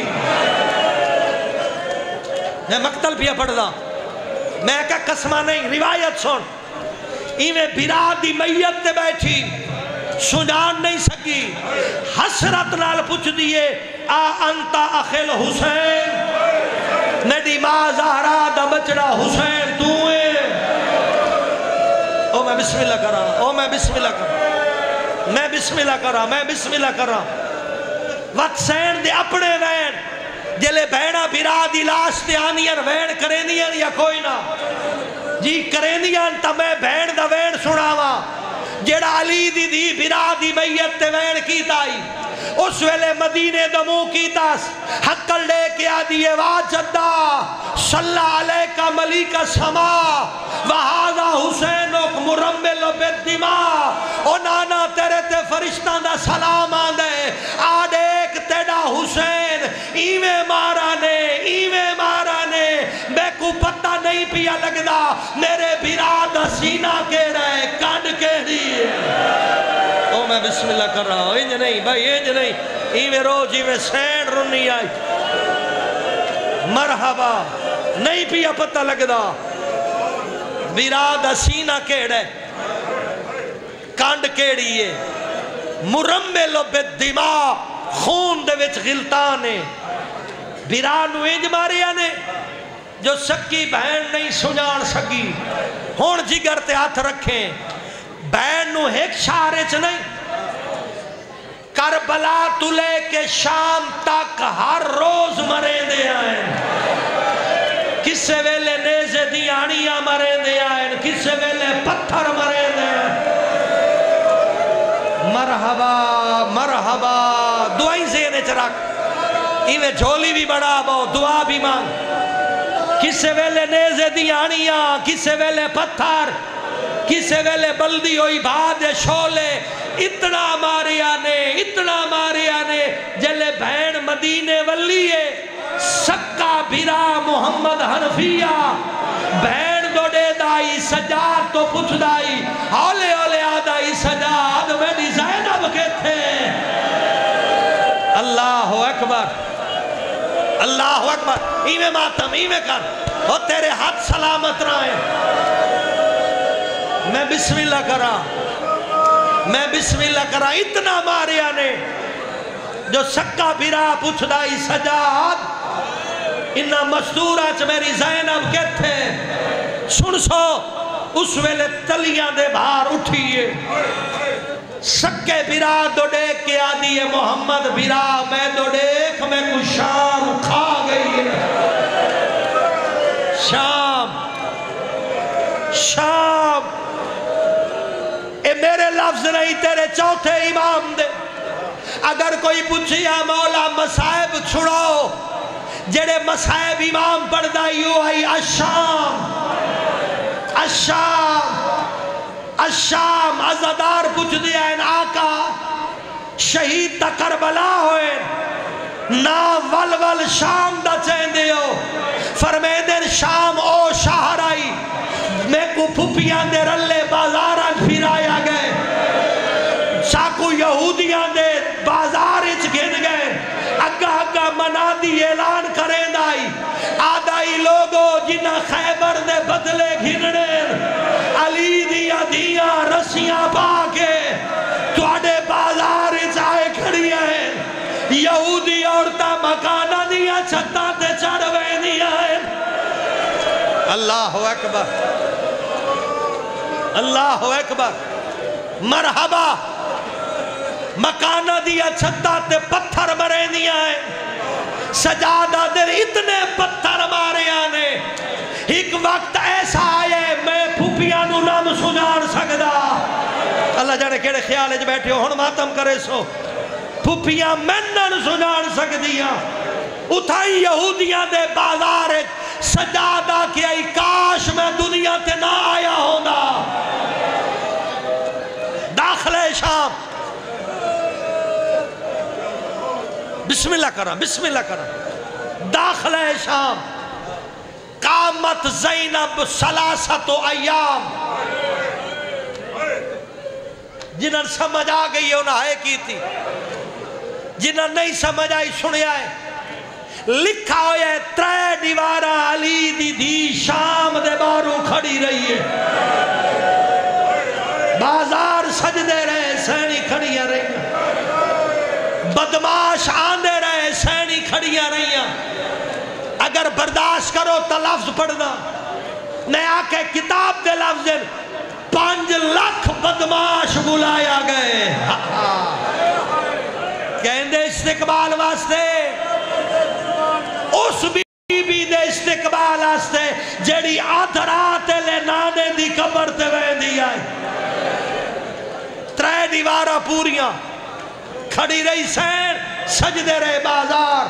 میں مقتل پیا پڑھ دا میں کہا قسمہ نہیں روایت سن ایویں بھیرا دی میت تے بیٹھی سجان نہیں سکی حسرت نال پوچھ دیئے آ انتا اخل حسین نڈی ماں زہرا دا بچڑا حسین توئے او میں بسم اللہ کر رہا او میں بسم اللہ کر رہا میں بسم اللہ کر رہا میں بسم اللہ کر رہا وقت سین دے اپنے وین جلے بہنہ بھیرا دی لاش تے آنیاں وین کرینیاں یا کوئی نہ جی کرینیاں تا میں بہن دا وین سناوا جیڑا علی دی دی بھیرا دی میت تے وین کی تائی اس ویلے مدینے دمو کی تاس حقل لے کے آدھیے واجدہ صلی علیکہ ملیک سما وہذا حسینک مرمل بالدماء او نانا تیرے تے فرشتان دا سلام آندے آڈیک تیڑا حسین ایویں مارانے بے کو پتہ نہیں پیا لگدا میرے بیراد سینہ کے رہے کانڈ کے دیئے او میں بسم اللہ کر رہا ہوں انج نہیں بھائی انج نہیں ایویں روج ایویں سین رنی آئی مرحبا نہیں پیا پتہ لگدا بیراد سینہ کیڑے کانڈ کیڑیے مرمل بالدماء خون دے وچ غلطانے بیرانو انج ماریا نے جو سکی بہن نہیں سنجان سکی ہون جگر تے ہاتھ رکھیں بہن نو ایک شارچ نہیں کربلا تو لے کے شام تک ہر روز مرے دے آئیں کسے ویلے نیزے دیانیاں مرے دے آئیں کسے ویلے پتھر مرے دے آئیں مرحبا مرحبا دعائیں ذہنے چرک ایویں جھولی بھی بڑا باؤ دعا بھی مانگ کسے ویلے نیزے دیانیاں کسے ویلے پتھر کسے ویلے بلدی ہوئی بھاد شولے اتنا ماریا نے جلے بہن مدینے ولیے سکا بھیرا محمد حنفیہ بہن دوڑے دائی سجاد تو پچھ دائی ہولے ہولے آدائی سجاد میری زینب کے تھے اللہ اکبر اللہ اکبر ایویں ماتم ایویں کر اور تیرے ہاتھ سلامت رائیں میں بسم اللہ کرا اتنا ماریا نے جو سکا بھیرا پچھ دائی سجاد انہا مزدوراں میری زینب کے تھے سن سو اس ویلے تلیاں دے باہر اٹھئیے سکے بھیرا دوڑیک کے آدھی محمد بھیرا میں دوڑیک میں کو شام کھا گئی ہے شام اے میرے لفظ نہیں تیرے چوتھے امام دے اگر کوئی پوچھیا مولا مسائب چھڑاؤ جڑے مسائب امام پڑھدائیو آئی الشام عزدار پوچھ دیا ان آقا شہید تا کربلا ہوئے نا ول شام دا چین دیو فرمیدن شام او شہر آئی میں کو پھپیاں دے رلے بازاران پھر آیا گئے ساکو یہودیاں دے بازار اچ گھن گئے اگا منا دی اعلان کریں دائی آدائی لوگو جنہ خیبر دے بدلے گھننے علی دیا دیا رسیاں پاکے توڑے بازار جائے کھڑی ہیں یہودی عورتہ مکانہ دیا چھتا تے چڑھوے دیا ہیں اللہ اکبر اللہ اکبر مرحبا مکانہ دیا چھتا تے پتھر مرے دیا ہیں سجادہ در اتنے پتھر مارے آنے ایک وقت ایسا آئے میں پھوپیاں نو نام سنان سکدا اللہ جانے کیڑے خیالے جو بیٹھے ہو ہن ماتم کرے سو پھوپیاں مینن سنان سکدیاں اتھائی یہودیاں دے بازار سجادہ کی آئی کاش میں دنیا تے نہ آیا ہونا داخل شام بسم اللہ کرا داخل شام قامت زینب سلاست و ایام جنہاں سمجھ آ گئی ہے انہاں ہے کی تھی جنہاں نہیں سمجھ آئی سنے آئے لکھا ہوئے ترے دیوارہ علی دی شام دے باروں کھڑی رہی ہے بازار سجدے رہے سینی کھڑیاں رہی بدماش آندے رہے سینی کھڑیاں رہی اگر برداشت کرو تو لفظ پڑھنا میں آکے کتاب دے لفظ 5 لاکھ بدماش بلایا گئے کہندے استقبال واسطے اس بی دے استقبال واسطے جڑی آدھرات لے نانے دی قبر تے ویندی آئی 3 دیوارہ پوریاں کھڑی رہی سین سجدے رہے بازار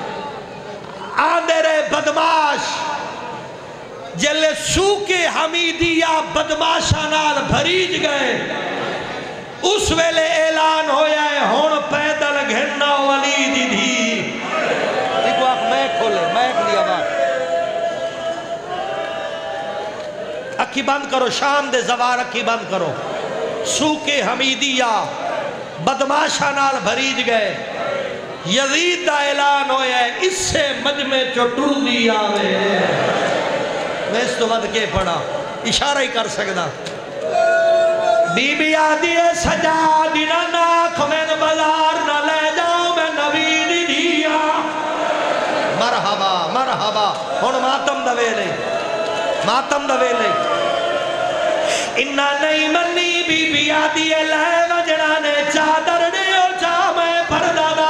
آندے رہے بدماش جلے سوکے حمیدیہ بدماشانال بھریج گئے اس ویلے اعلان ہویا ہے ہون پیدل گھننا ولی دی دی دیکھو آپ میں کھولے میں کھلیا بات اکھی بند کرو شام دے زوار اکھی بند کرو سوکے حمیدیہ بدماشا نال بھریج گئے یزید دا اعلان ہویا ہے اس سے مجمع چو ٹر دی آوے میں اس تو ود کے پڑھا اشارہ ہی کر سکتا بی بی آدھی سجادی نہ ناکھ میں بازار نہ لے جاؤں میں نبی دی دیا ہن ماتم دا ویلے ماتم دا ویلے انہا نہیں منی بی بی آدھی لے وجڑا نے چادر دیو جا میں پردادا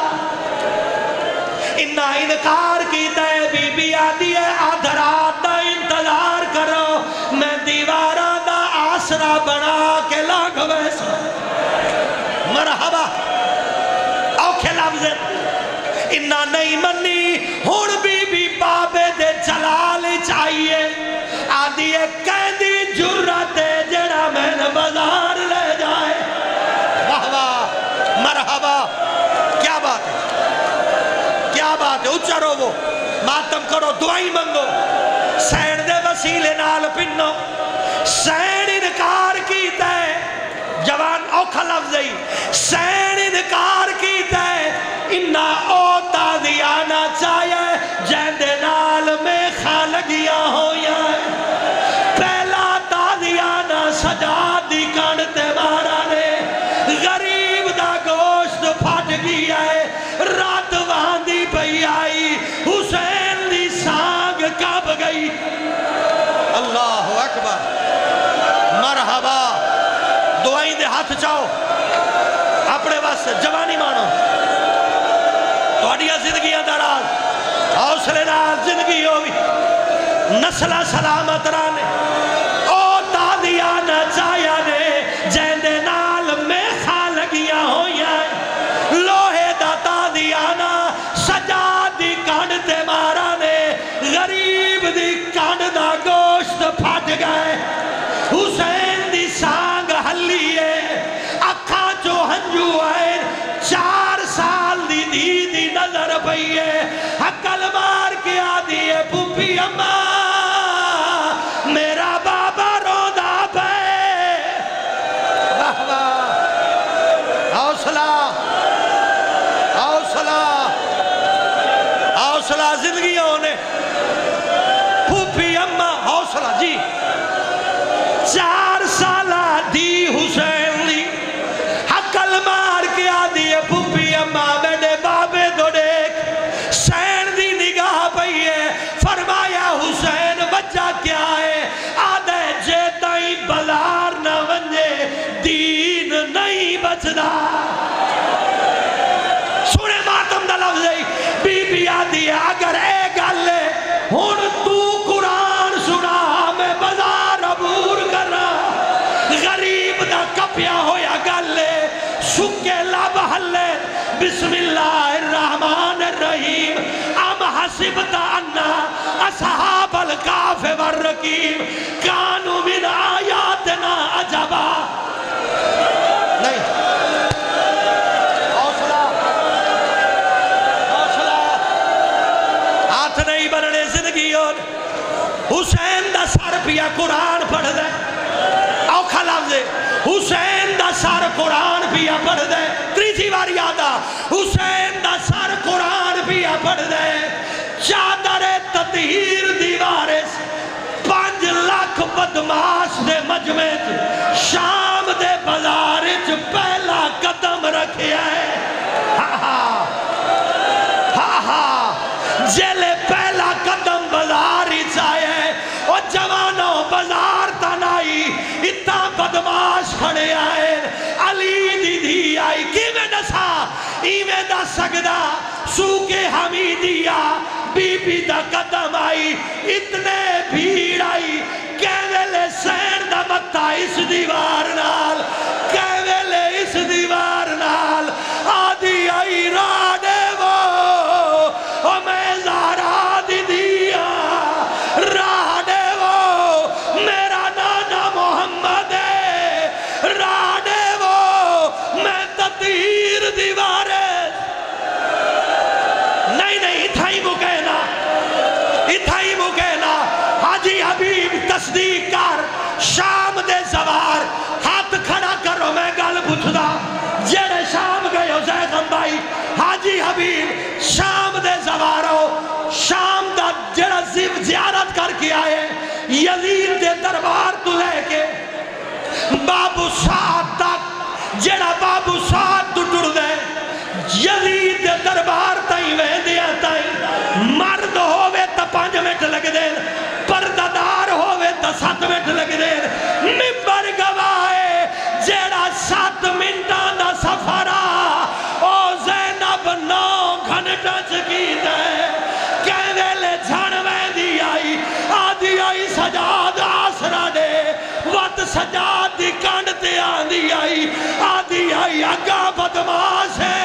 انہا انکار کیتا ہے بی بی آدھی آدھرات دا انتظار کرو میں دیوارہ دا آسرا بنا کے لاغ ویسا مرحبا اوکھے لفظ انہا نہیں منی ہون بی بی بابے دے جلال چاہیے آدھی قیدی جرت جڑا میں بازار لے جائے واہ واہ مرحبا کیا بات ہے کیا بات ہے اچھرو وہ ماتم کرو دعائی منگو سین دے وسیلے نال پنو سین انکار کیتا ہے جوان اوکھا لفظ ہے سین انکار کیتا ہے انہا اوتا دیانا چاہیے جیندے نال میں خالگیاں ہویا ہے پہلا تادیانا سجادی کانتے مارا نے غریب دا گوشت پھٹ گیا ہے رات واندی پئی آئی حسین دی سانگ کب گئی اللہ اکبر مرحبا دعائیں دے ہاتھ چاہو اپنے واسطے جوانی مانو توڑیا زندگیاں دراز حوصلے نال زندگی ہوئی نسلہ سلامت رانے او تادیا نہ چایا نے جیندے نال میں خالگیاں ہویا لوہے دا تادیا نہ سجادی کانڈتے مارا نے غریب دی کانڈ دا گوشت پھٹ گئے حسین دی سانگ ہلیے اکھا جو ہنجو آئے 4 سال دی نظر پئیے حقل مار کے آدھیے پوپی اماں میرا بابا رودا پہ واہ واہ حوصلہ حوصلہ حوصلہ زندگیوں نے پوپی اماں حوصلہ جی 4 سالہ دی حسین لی حقل مار کے آدھیے پوپی اماں میرے بابے دو دیکھ سین دی نگاہ پئیے فرمایا حسین بچہ کیا ہے آدھے جیتائی بلار نہ ونجے دین نہیں بچدا سنے ماتم دا لفظ ہے بی بی آدھی ہے اگر اے گالے ہون تو قرآن سنا میں بازار عبور کر رہا غریب دا کپیا ہویا گالے سکے لب حلے بسم اللہ الرحمن الرحیم ام حسبت انا اصحاب الکاف والرقیم کانو من آیاتنا عجبا نہیں حوصلہ حوصلہ ہاتھ نہیں بننے زندگی اور حسین دا سر پیا قرآن پڑھ دے اوکھا لفظ ہے حسین دا سر قرآن پیا پڑھ دے تریجی بار یادا حسین دا سر قرآن پیا پڑھ دے چادر تطہیر دیوارس 5 لاکھ بدماش دے مجمع شام دے بازارچ پہلا قدم رکھیا ہے جیلے پہلا قدم بازارچ آئے اور جوانوں بازار تنائی اتنا بدماش کھڑے آئے علی دی دی آئی کی میں نسا ایویں دا سگدہ سوکے حمیدیہ بی بی دا قدم آئی اتنے بھیڑ آئی کیویلے سین دا متا اس دیوار نال کیویلے اس دیوار نال آدھی آئی راڑے وہ او میں زارا دی دیا راڑے وہ میرا نانا محمد ہے راڑے وہ میں تطہیر دیوارے نہیں تھائی مکینا حاجی حبیب تصدیق کر شام دے زوار ہاتھ کھڑا کرو میں گل پوچھدا جڑے شام گئے ہو زیغم بھائی حاجی حبیب شام دے زوارو شام دا جڑا زیارت کر کے آئے یزید دے دربار تو لے کے بابو سعد تک جڑا بابو سعد تو ٹر دے یزید دے دربار تائیں ویندیا تائیں مرد ہووے تا 5 منٹ لگ دے ممبر گواہے جیڑا 7 منٹاں دا سفرا او زینب 9 گھنٹا چکیتا ہے کہنے لے جھڑوے دی آئی آدھی آئی سجاد آسرا دے وقت سجاد دی کانڈ تے آدھی آئی اگا بدماش ہے